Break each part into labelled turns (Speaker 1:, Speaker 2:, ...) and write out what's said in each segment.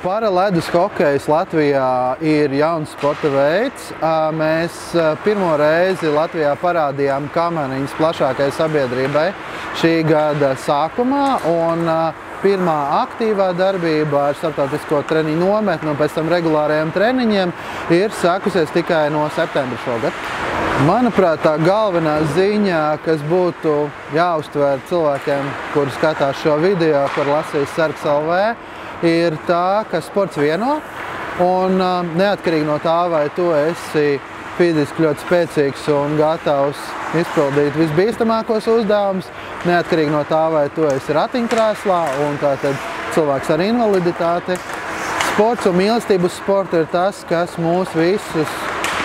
Speaker 1: Paraledus hokejs Latvijā ir jauns sporta veids. Mēs pirmo reizi Latvijā parādījām kameriņas plašākai sabiedrībai šī gada sākumā. Un pirmā aktīvā darbība ar starptautisko treniņu nometni un pēc tam regulārajiem treniņiem ir sākusies tikai no septembra šogad. Manuprāt, tā galvenā ziņa, kas būtu jāuztver cilvēkiem, kuri skatās šo video, kur lasīs Sargs LV, ir tā, ka sports vieno, un neatkarīgi no tā, vai tu esi fiziski ļoti spēcīgs un gatavs izpildīt visbīstamākos uzdevumus, neatkarīgi no tā, vai tu esi ratiņkrēslā un tātad cilvēks ar invaliditāti. Sports un mīlestība uz sportu ir tas, kas mūs visus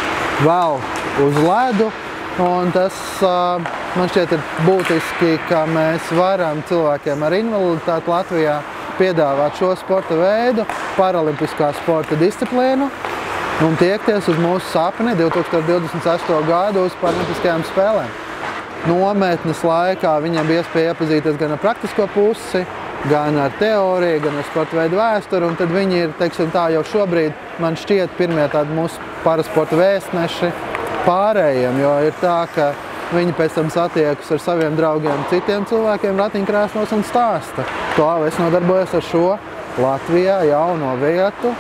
Speaker 1: vēl uz ledu, un tas man šķiet ir būtiski, ka mēs varam cilvēkiem ar invaliditāti Latvijā piedāvāt šo sporta veidu, paralimpiskā sporta disciplīnu, un tiekties uz mūsu sapni 2028. gadu uz paralimpiskajām spēlēm. Nometnes laikā viņam bija iespēja iepazīties gan ar praktisko pusi, gan ar teoriju, gan ar sporta veidu vēsturi, un tad viņi ir, teiksim tā, jau šobrīd, man šķiet, pirmie tādi mūsu parasporta vēstneši pārējiem, jo ir tā, ka viņi pēc tam satiekas ar saviem draugiem, citiem cilvēkiem ratiņkrēslos un stāsta. Es nodarbojos ar šo Latvijā jauno vietu.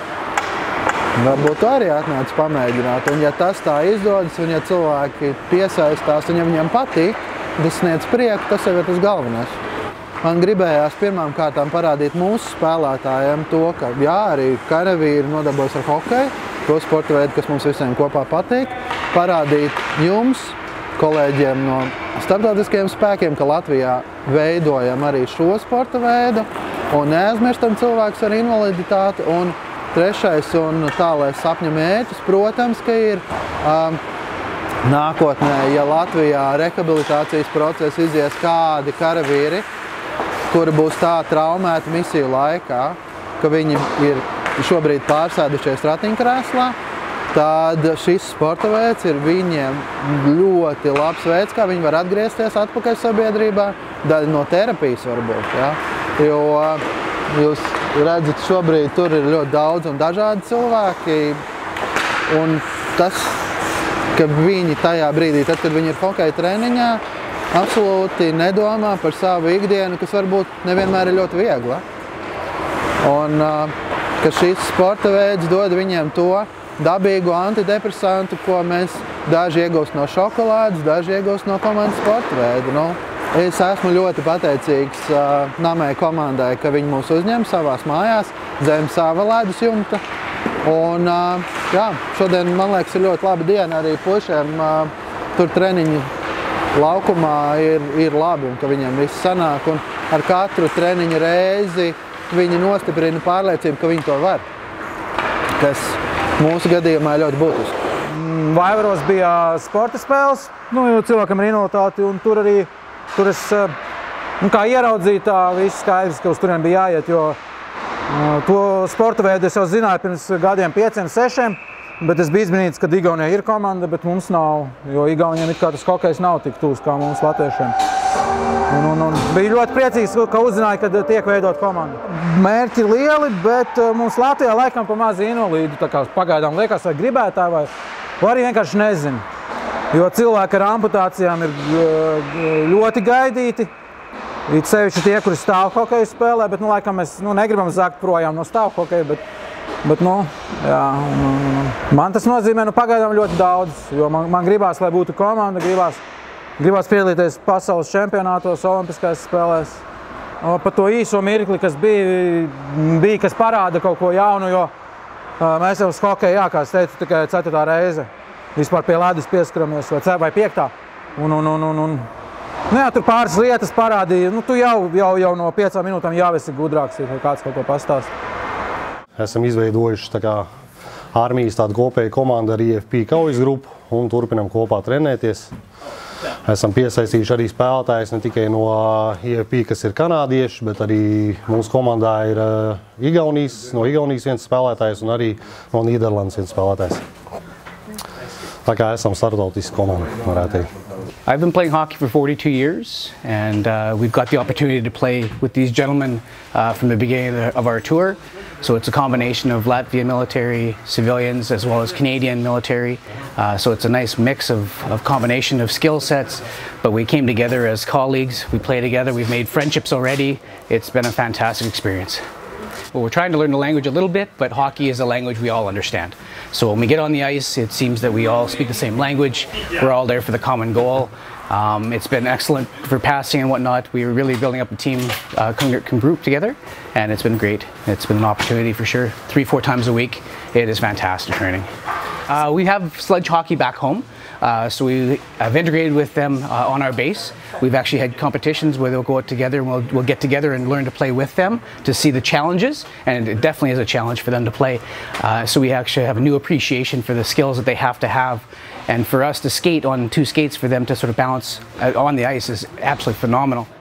Speaker 1: Varbūt tu arī atnāc pamēģināt. Un ja tas tā izdodas, un ja cilvēki piesaistās, un ja viņiem patīk, tas sniedz prieku, tas jau ir tas galvenais. Man gribējās pirmām kārtām parādīt mūsu spēlētājiem to, ka jā, arī karavīri nodarbojas ar hokeju, to sporta veidu, kas mums visiem kopā patīk. Parādīt jums, kolēģiem no starptautiskajiem spēkiem, ka Latvijā veidojam arī šo sporta veidu un neaizmirstam cilvēkus ar invaliditāti. Un trešais un tālais sapņa mērķis, protams, ka ir nākotnē, ja Latvijā rehabilitācijas procesi izies kādi karavīri, kuri būs tā traumēti misiju laikā, ka viņi ir šobrīd pārsēdušies ratiņkrēslā, tad šis sporta veids ir viņiem ļoti labs veids, kā viņi var atgriezties atpakaļ sabiedrībā, daļa no terapijas varbūt. Ja? Jo jūs redzat, šobrīd tur ir ļoti daudz un dažādi cilvēki, un tas, ka viņi tajā brīdī, tad, kad viņi ir hokeja treniņā, absolūti nedomā par savu ikdienu, kas varbūt nevienmēr ir ļoti viegla. Un ka šis sporta veids dod viņiem to dabīgu antidepresantu, ko mēs daži iegūst no šokolādes, daži iegūst no komandas sporta veidu. Es esmu ļoti pateicīgs Namē komandai, ka viņi mūs uzņem savās mājās zem sava ledus jumta. Un jā, šodien, man liekas, ir ļoti laba diena arī pušiem. Tur treniņu laukumā ir labi, un ka viņiem viss sanāk. Un ar katru treniņu reizi viņi nostiprina pārliecību, ka viņi to var. Kas mūsu gadījumā ir ļoti būtiski.
Speaker 2: Vaivaros bija sporta spēles, cilvēkam ar invaliditāti, un tur es kā ieraudzīju tā viss skaidrs, ka uz turien bija jāiet, jo to sporta veidu es jau zināju pirms gadiem 5, 6, bet es biju izbrīnīts, ka Igaunijai ir komanda, bet mums nav, jo Igauniem it kā tas hokejs nav tik tūs kā mums latviešiem. Un bija ļoti priecīgs, ka uzzināju, ka tiek veidot komanda. Mērķi ir lieli, bet mums Latvijā laikam pa maz invalīdu, tā kā pagaidām liekas, vai gribētāji, vai arī vienkārši nezinu. Jo cilvēki ar amputācijām ir ļoti gaidīti. Ir sevišķi tie, kuri stāv hokeju spēlē, bet laikam mēs negribam zakt projām no stāv hokeju, bet jā, man tas nozīmē pagaidām ļoti daudz, jo man gribās, lai būtu komanda, gribās piedalīties pasaules čempionātos, olimpiskajās spēlēs. Par to īso mirkli, kas bija, kas parāda kaut ko jaunu, jo mēs jau uz hokeju, jā, kā es teicu, tikai 4. reize. Vispār pie ledus pieskaramies, vai 5. Jā, tur pāris lietas parādīja. Tu jau no 5 minūtēm jau esi gudrāks, ja kāds kaut ko pastāst.
Speaker 3: Esam izveidojuši armijas tādu kopēju komandu ar IFP kaujas grupu un turpinam kopā trenēties. Esam piesaistījuši arī spēlētājus ne tikai no IFP, kas ir kanādieši, bet arī mūsu komandā ir no Igaunijas viens spēlētājs un arī no Nīderlandes viens spēlētājs. Tā kā esam starptautiski komanda, varētu teikt.
Speaker 4: I've been playing hockey for 42 years, and we've got the opportunity to play with these gentlemen from the beginning of our tour. So it's a combination of Latvian military, civilians, as well as Canadian military. So it's a nice mix of combination of skill sets, but we came together as colleagues, we play together, we've made friendships already. It's been a fantastic experience. Well, we're trying to learn the language a little bit, but hockey is a language we all understand. So when we get on the ice, it seems that we all speak the same language. We're all there for the common goal. It's been excellent for passing and whatnot. We were really building up a team group together, and it's been great. It's been an opportunity for sure. 3-4 times a week. It is fantastic training. We have sledge hockey back home. So we have integrated with them on our base. We've actually had competitions where they'll go out together and we'll get together and learn to play with them to see the challenges, and it definitely is a challenge for them to play. So we actually have a new appreciation for the skills that they have to have, and for us to skate on 2 skates for them to sort of balance on the ice is absolutely phenomenal.